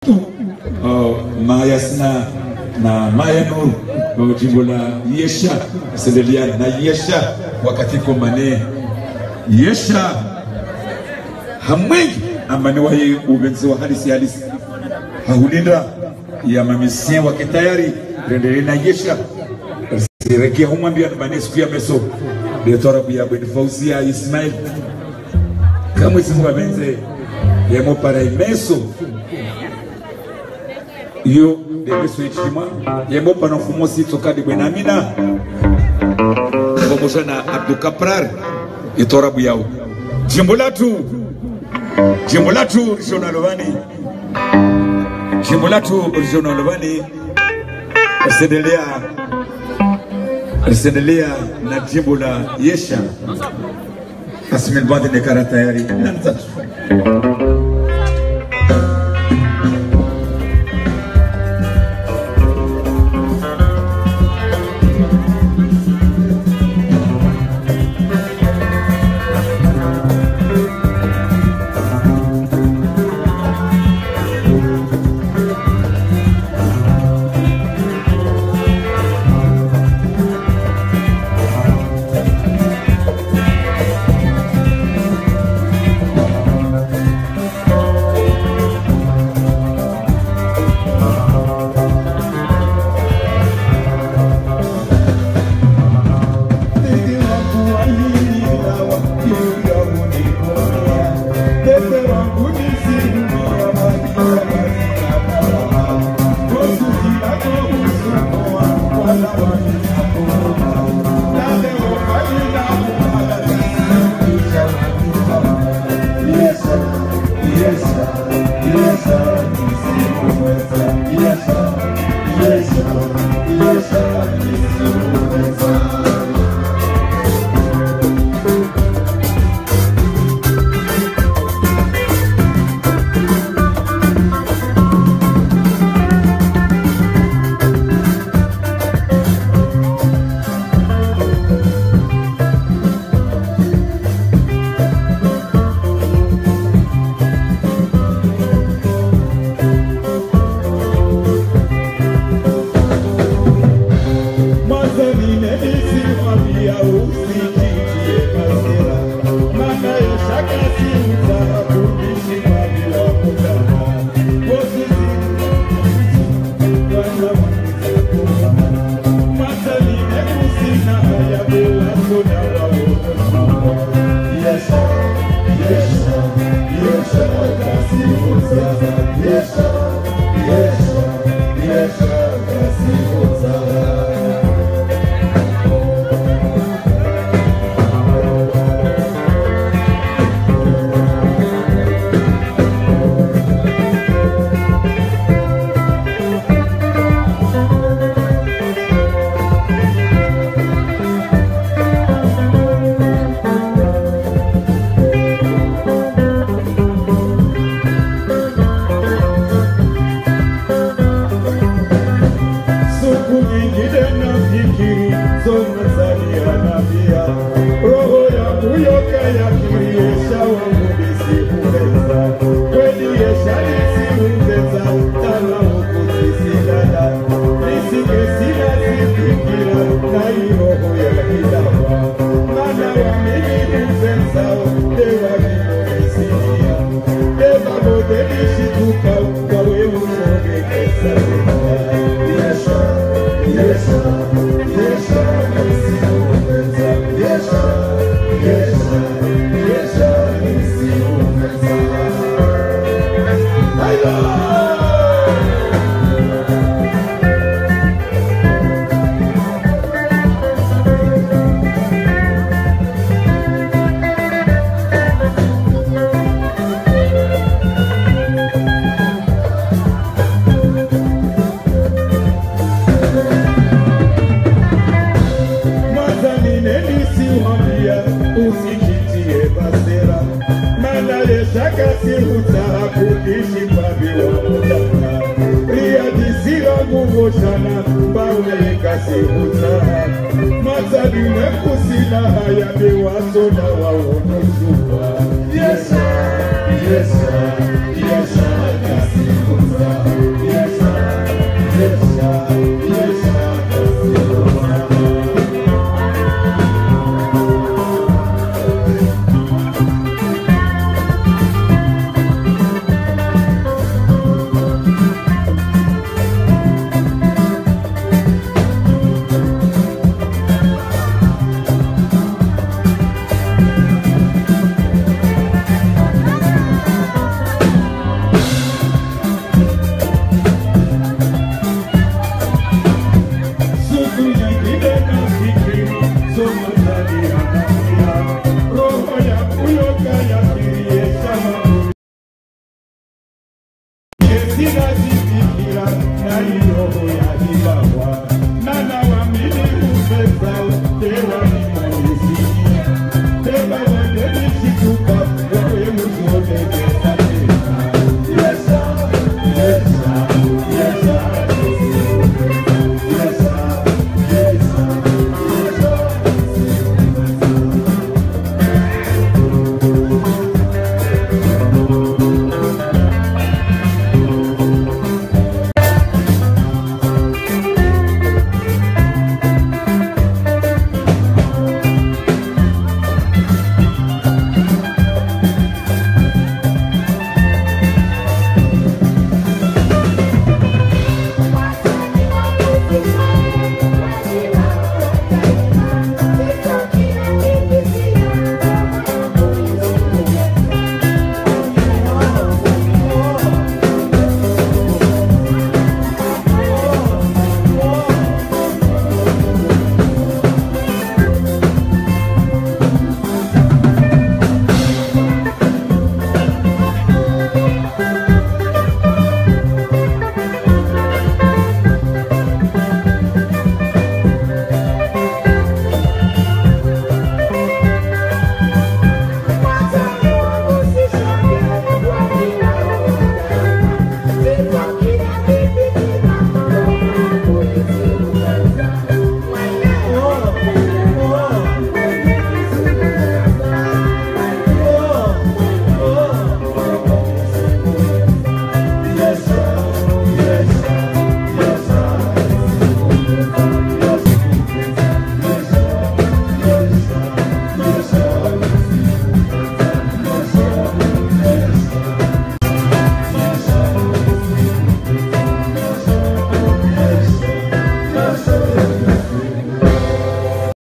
Mayasna na Mayanu na jimbo la Yesha Sendelia na Yesha wakati komane Yesha hamwengi amane wae ubenzi wa halisi hahulinda ya mamisien wakitayari rendele na Yesha sirekia humwambia nabane siku ya meso betora buya bweni Fauzia Ismail kama isimu wabenze yemo para imeso yo debe switchima yemo para fumo sito kadi bwenamina ngomosha na Abdou Kaprar itora buyao jimbo latu regional Lovani jimbo latu regional Lovani Sendelea na jimbo la Yesha Asmin bade ne kara tayari nanzatu Yes, sir. Yes, sir. inazifikira na roho